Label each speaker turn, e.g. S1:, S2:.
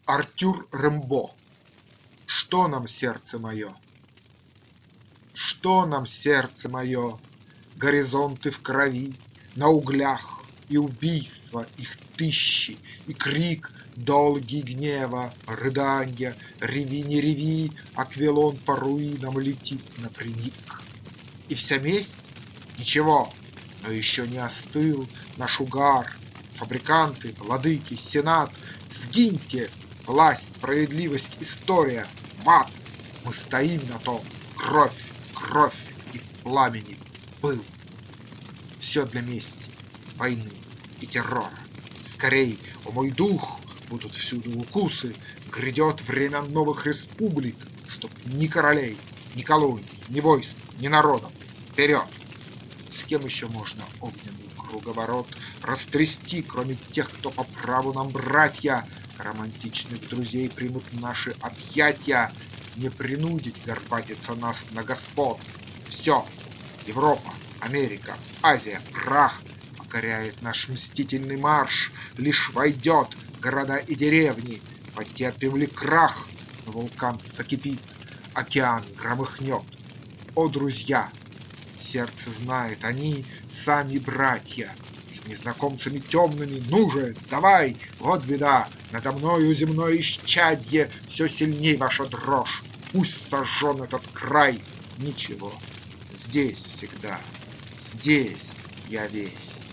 S1: Артюр Рембо. Что нам, сердце мое? Что нам, сердце мое? Горизонты в крови, на углях, и убийства их тысячи, и крик долгий гнева, рыданья, реви, не реви, Аквилон по руинам летит напрямик. И вся месть? Ничего, но еще не остыл наш угар. Фабриканты, владыки, сенат, сгиньте! Власть, справедливость, история, мат! Мы стоим на том, кровь, кровь и в пламени был. Все для мести, войны и террора. Скорей, о мой дух, будут всюду укусы, грядет время новых республик, чтоб ни королей, ни колоний, ни войск, ни народов. Вперед! С кем еще можно огненный круговорот растрясти, кроме тех, кто по праву нам братья? Романтичных друзей примут наши объятия, не принудить горбатиться нас на господ. Все, Европа, Америка, Азия, прах, покоряет наш мстительный марш. Лишь войдет города и деревни, потерпим ли крах, но вулкан закипит, океан громыхнет. О, друзья! Сердце знает, они сами братья, с незнакомцами темными, ну же, давай, вот беда, надо мною земное исчадье, все сильней ваша дрожь, пусть сожжен этот край, ничего, здесь всегда, здесь я весь.